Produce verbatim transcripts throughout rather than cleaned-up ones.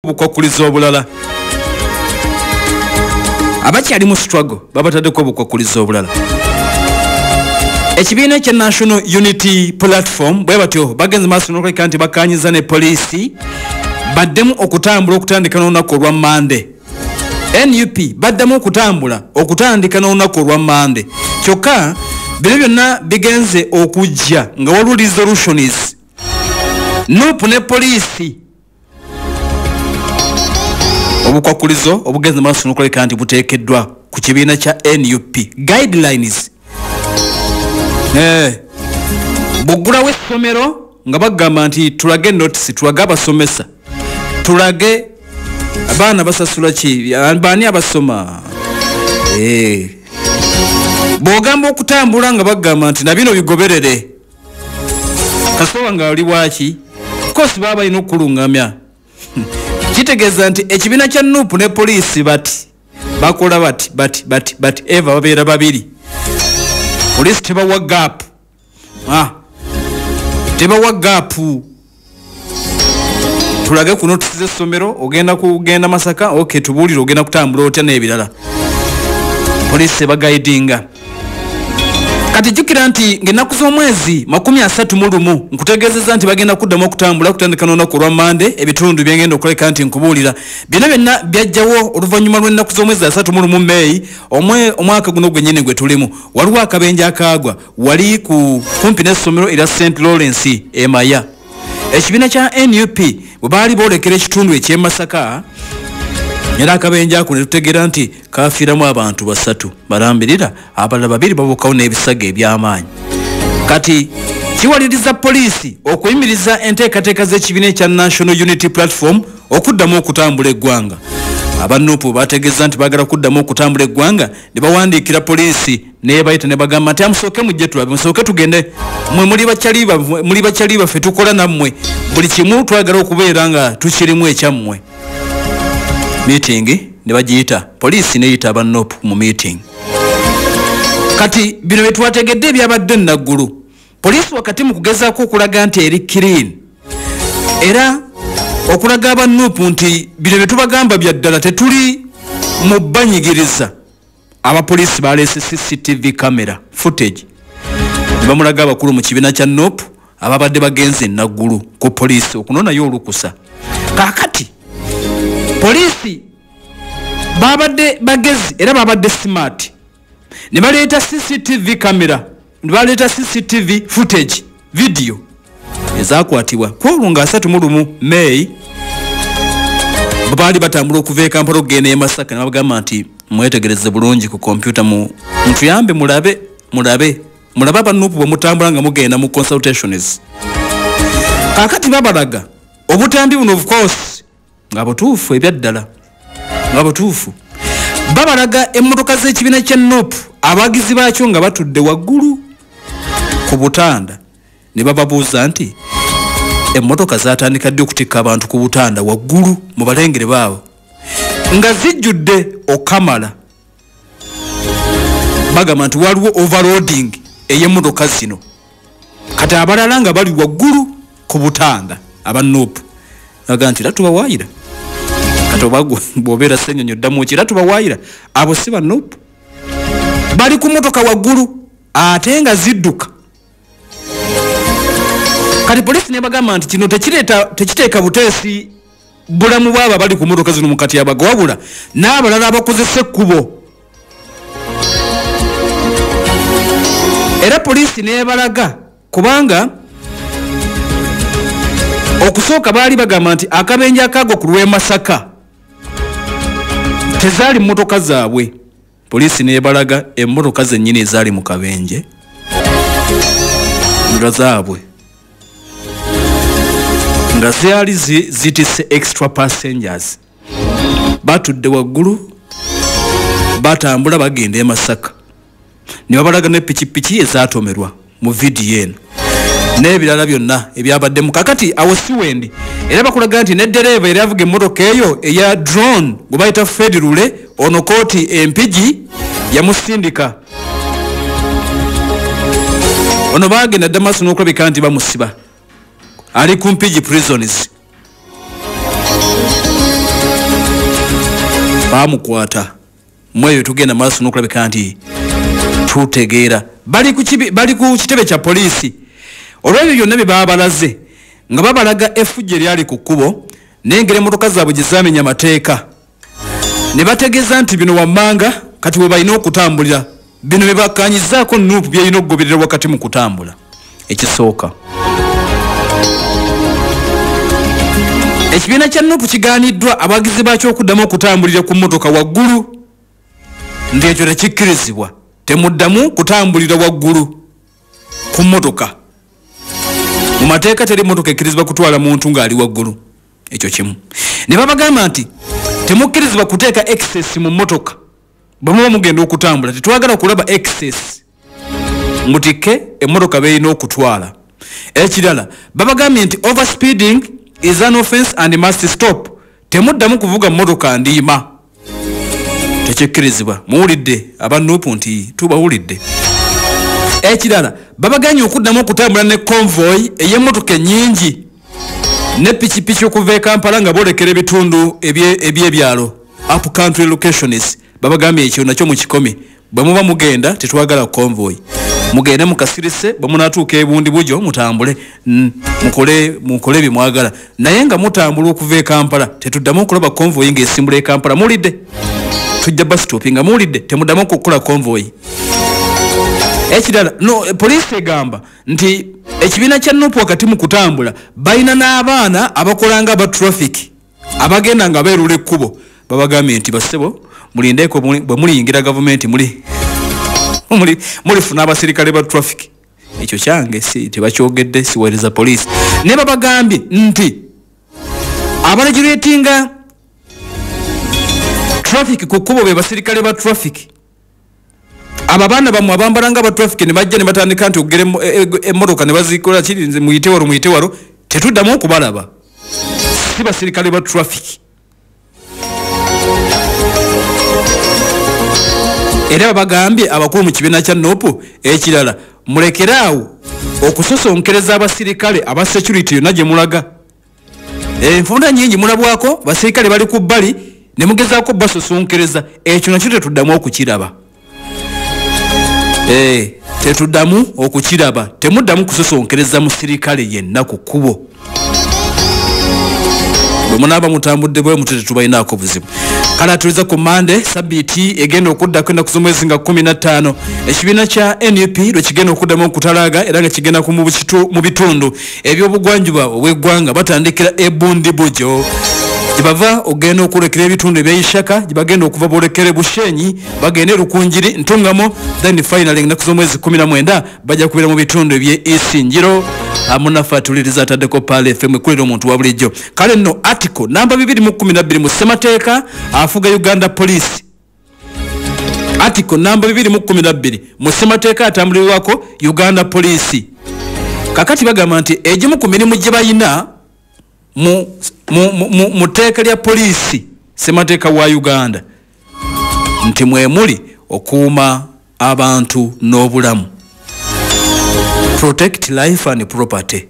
Obukwakulizo obulala. Abakyali mu struggle babataddeko obukwakulizo obulala. Ekibiina ekya National Unity Platform bwe batyo bagenze maaso n'okuleka nti bakanyiza ne poliisi baddemu okutambula okutandika n'olunaku olwa Monday. N U P baddemu okutambula okutandika n'olunaku olwa Monday. Kyokka bino byonna bigenze okujja nga waliwo resolutions. N U P ne poliisi obukwakulizo obugenze maaso n'okuleka nti buteekeddwa ku kibiina kya N U P guidelines. Eh bugulawo essomero nga bagamba nti tulage notice tulage abasomesa tulage abaana basasula ki bani abasoma eh bogamba okutambula nga bagamba nti nabino bigoberere kasoba nga ali waki kosi baba ino kulungamya kitegeeza nti ekibiina kya N U P ne poliisi bati bakola bati bati bati bati eva babeera babiri. Police teba wa gap. Ah. Teba wa gap. Tulage ku notice z'essomero ogenda kugenda Masaka okay tubulira ogenda kutambula otya n'ebirala. Police ba guidinga. Kati jukira nti ngenaku z'omwezi makumi asatu mu lumu nkutegeezeza nti bagenda kuddamu okutambula kutandika n'olunaku lwa Monday ebitundu byengenda okuleka nti nkubulira bino byonna byajjawo oluvannyuma lw'ennaku z'omwezi asatu mu lumu May omwe omwaka guno gwennyini gwe tulimu waliwo akabenje akaagwa wali ku kumpi n'essomero era Saint Lawrence Emaya. Ekibiina kya N U P bwe baali boolekera ekitundu eky'e Masaka era akabenje ako ne tutegeera nti kafiiramu abantu basatu balambirira abalala babiri babukawo n'ebisago eby'amaanyi. Kati kiwaliriza poliisi okuyimiriza enteekateeka z'ekibiina ekya National Unity Platform okuddamu okutambula eggwanga. Aba N U P bategeeza nti baagala kuddamu okutambula eggwanga ne bawandiikira poliisi ne bayita ne bagamba nti amusooke mujje tulabe musooke tugende mwe muli bakyaliba muli bakyaliba ffe tukola nammwe buli kimu twagala okubeera nga tukirimu ekyammwe. Meeting ne bagiyita poliisi neyita aba N U P mu meeting. Kati bino bye twategedde byabadde naggulu poliisi wakati mu kugezaako okulaga nti eri clean era okulaga aba N U P nti bino bye tubagamba bya ddala tetuli mu banyigiriza. Abapoliisi baleese C C T V camera footage bamulaga abakulu mu kibiina kya N U P ababadde bagenze naggulu ku poliisi okunonayo olukusa. Kakati poliisi babadde bagezi era babadde smart ne baleeta C C T V camera ne baleeta C C T V footage video ezakwatibwa kwolunga asatu mu lumu May baali batambula okuva e Kampala okugenda e Masaka ne bagamba nti mwetegereze bulungi ku kompyuta mu ntuyambe mulabe mulabe mulabe aba N U P bwe mutambula nga mugenda mu consultations. Kakati babalaga obutambi buno of course nga butuufu ebyaddala nga butuufu babalaga emmotoka z'ekibiina kya N U P abagizi baakyo nga batudde waggulu ku butanda ne bababuuza nti emmotoka zatandika ddi okutikka abantu ku butanda waggulu mu balengere baabo nga zijjudde okamala bagamba nti waliwo overloading ey'emmotoka zino kati abalala nga bali waggulu ku butanda aba N U P bagamba nti tatubawaayira kati obagwe bw'obeera ssenyonyo ddamu ki tatubawaayira abo si ba N U P bali ku mmotoka waggulu ate nga zidduka. Kati poliisi ne bagamba nti kino tekireeta tekiteeka buteesi bulamu bwabo bali ku mmotoka zino mu kati abago wabula n'abalala abakozesa ekkubo. Era poliisi neebalaga kubanga okusooka baali bagamba nti akabenje akaagwa ku lw'e Masaka tezaali mmotoka zaabwe. Poliisi neebalaga emmotoka zennyini ezaali mu kabenje nga zaabwe nga zaali zitise extra passengers batudde waggulu batambula bagenda e Masaka ne babalaga ne pikipiki ezaatomerwa mu vidiyo eno n'ebirala byonna ebyabadde mu kakati awo siwendi era bakulaga nti ne dereva era avuga emmotoka eyo eya drone gwe bayita Fred Rule ono kooti empigi yamusindika ono bagenda Damaso n'okulabika nti bamusiba ali ku Mpigi prisons. bamukwata mweyo tugenda maaso n'okulabika nti tutegeera bali ku kibi bali ku kitebe kya poliisi olwebyo byonna bye baba balaze nga babalaga effujje lyali ku kkubo n'engeri emmotoka zaabwe gye zaamenya amateeka ne bategeeza nti bino wammanga kati we balina okutambulira bino bye bakkaanyizaako nuupu byerina okugoberera wakati mu kutambula. Ekisooka ekibiina kya nuupu kigaaniddwa abagizi baakyo okuddamu okutambulira ku mmotoka waggulu nti ekyo tekikkirizibwa temuddamu kutambulira waggulu ku mmotoka mu mateeka teri mmotoka ekkirizibwa kutwala muntu ng'ali waggulu ekyo kimu ne babagamba nti temukkirizibwa kuteeka excess mu mmotoka bwe muba mugenda okutambula tetwagala kulaba excess mutikke emmotoka beerina okutwala. Ekirala babagambye nti overspeeding is an offense and must stop temuddamu kuvuga mmotoka ndiima tekikkirizibwa muwulidde abannuupu nti tubawulidde. Ekirala babaganye okuddamu okutambula ne convoy ey'emmotoka ennyingi ne pikipiki okuva e Kampala nga boolekera ebitundu eby'ebyalo up country locations babagambye ekyo nakyo mu kikomi bwe muba mugenda tetwagala convoy mugende mukasirise bwe munaatuuka ebundi bujo mutambule mukole mukole bye mwagala naye nga mutambula okuva e Kampala tetuddamu okulaba convoy ng'esimbula e Kampala muwulidde tujja bus stop nga muwulidde temuddamu okukola convoy. Ekirala no poliisi egamba nti ekibiina kya nuupu wakati mu kutambula balina n'abaana abakolanga aba traffic abagenda nga beerula ekkubo babagambye nti basebo mulindeeko bwe muliyingira gavumenti muli muli mulifuna abasirikale ba traffic ekyo kyange si tebakyogedde siweereza poliisi ne babagambye nti abalegiretinga traffic ku kkubo be basirikale ba traffic ababaana bamwe abambalanga aba traffic ne bajja ne batandika nti okugera emmotoka ne bazikola kirinze muyite waro muyite waro tetuddamu okubalaba si basirikale ba traffic. Era bagambye abakulu mu kibiina kya nuupu ekirala mulekeraawo okusosonkereza abasirikale aba security yonna gye mulaga enfunda nyingi mulabwako basirikale bali ku bbali ne mugezaako basosonkereza ekyo nakyo tetuddamu okukiraba. Eh, tetuddamu okukiraba temuddamu kusosonkereza musirikale yenna ku kkubo bwe munaaba mutambudde bwe mutete tubalinaako buzibu. Kale atuliza ku Mande sabbiiti egenda okudda kwenda kuzomwezi nga kumi na ttaano ekibiina kya N U P lwe kigenda okuddamu okutalaaga era nga kigenda ku mu bitundu eby'obugwanjuba obw'eggwanga batandikira ebundi bujo gye bava ogenda okulekera ebitundu eby'Ishaka gye bagenda okuva boolekere Bushenyi bagende Rukunjiri Ntungamo then finally ennaku z'omwezi kumi na mwenda bajja kubeera mu bitundu eby'e Isinjiro amunafa atuliriza ataddeko Pale F M ekulira omuntu wa bulijjo. Kale nno article namba bibiri mu kumi na bbiri mu ssemateeka afuga Uganda Police article namba bibiri mu kumi na bbiri mu ssemateeka atambulirwako Uganda Police kakati bagamba nti egimu ku mirimu gye bayina mu mu mu mu teeka lya poliisi ssemateeka wa Uganda nti mwemuli okuuma abantu n'obulamu protect life and property.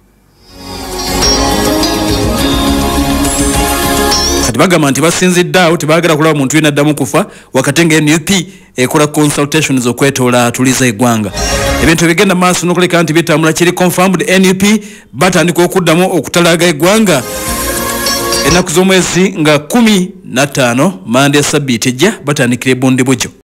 Kati bagamba nti basinziddaawo tebaagala kulaba muntu yenna addamu kufa wakati nga N U P ekola consultations okwetoola atuliza eggwanga ebintu bigenda maaso n'okuleka nti bitambula kiri confirmed N U P batandika okuddamu okutalaaga eggwanga ennaku z'omwezi nga kumi na ttaano Mande sabbiiti ejja batandikira ebundi bujo.